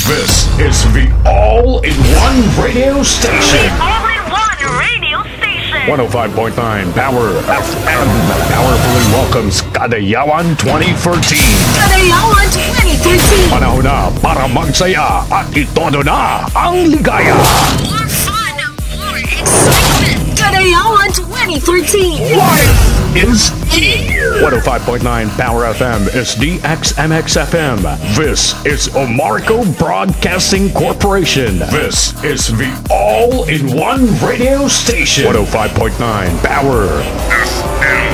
This is the all-in-one radio station. All-in-one radio station. 105.9 Power FM. Powerfully welcomes Kadayawan 2013. Kadayawan 2013. Panahon na para magsaya at itodo na ang ligaya. More fun, more excitement. Kadayawan 2013. Life is here. 105.9 Power FM is DXMXFM. This is M.I.K.O Broadcasting Corporation. This is the all-in-one radio station. 105.9 Power FM.